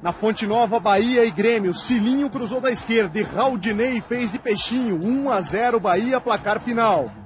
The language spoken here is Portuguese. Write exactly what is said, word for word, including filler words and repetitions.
Na Fonte Nova, Bahia e Grêmio, Cilinho cruzou da esquerda e Raudinei fez de peixinho. um a zero Bahia, placar final.